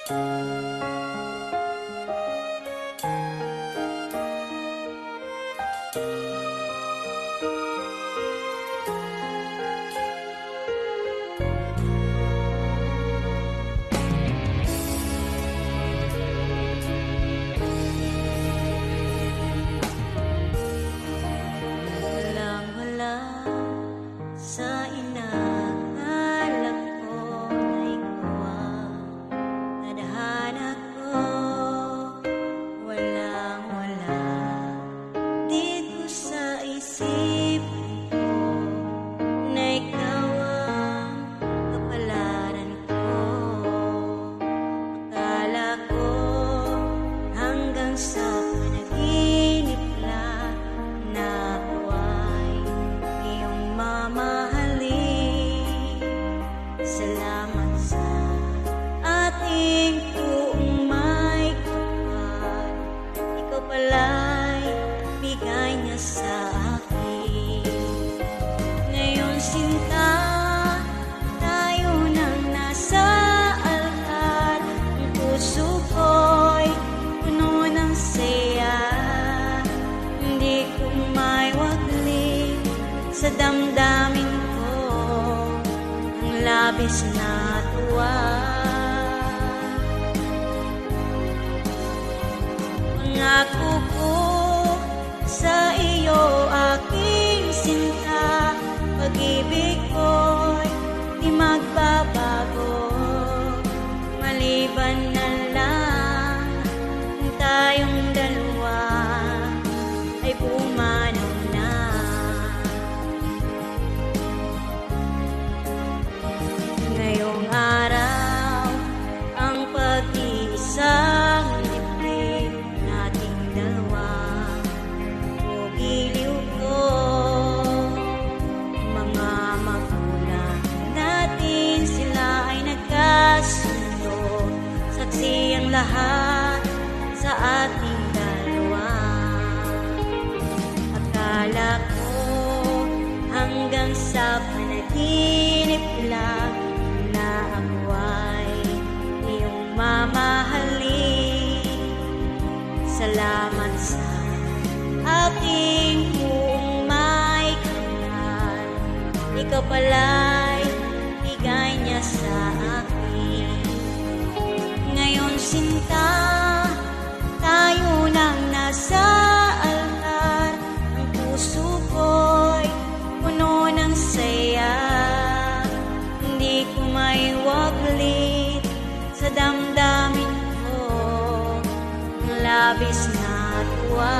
Sa damdamin ko ang labis na tuwa. Pangako ko sa iyo aking sinta, pag-ibig ko'y di magbabago, maliban na lang tayong dalawa ay pumanaw na. Ngayong araw, ang pag-iisang dibdib nating dalawa, o giliw ko, mga magulang natin, sila ay nagkasundo, saksi ang lahat sa ating dalawa. Akala ko hanggang sa panaginip lang na ako ay iyong mamahalin. Salamat sa ating buong may kapal, ikaw pala'y bigay niya sa akin. Ngayon sinta, tayo nang nasa altar, ang puso ko'y puno ng saya. Hindi ko may waglit sa damdamin ko ang labis na tuwa.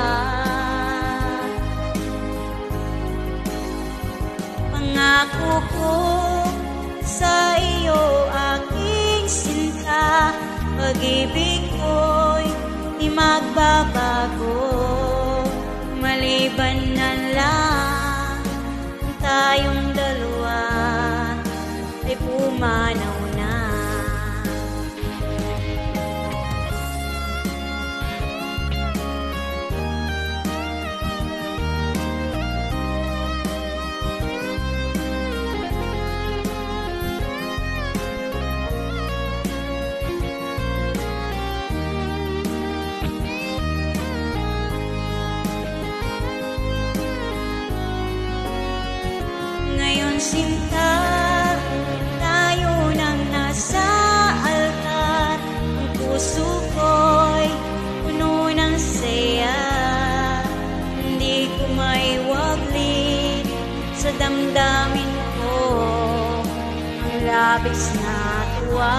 Pangako ko sa iyo aking sinta, pag-ibig ko'y di magbabago, maliban na lang tayong dalawa ay pumanaw na. Ngayon sinta, tayo nang nasa altar, ang puso ko'y puno ng saya. Hindi ko may waglit sa damdamin ko ang labis na tuwa.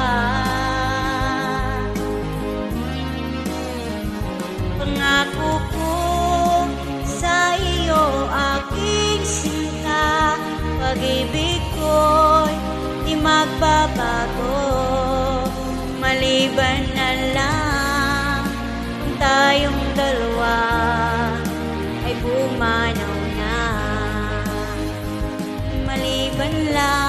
Pangako ko sa iyo aking sinta, pag-ibig ko'y di magbabago, maliban na lang kung tayong dalawa ay pumanaw na. Maliban lang